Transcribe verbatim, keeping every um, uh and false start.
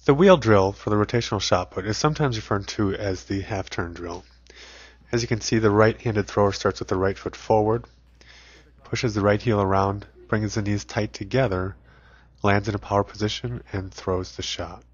The wheel drill for the rotational shot put is sometimes referred to as the half-turn drill. As you can see, the right-handed thrower starts with the right foot forward, pushes the right heel around, brings the knees tight together, lands in a power position, and throws the shot.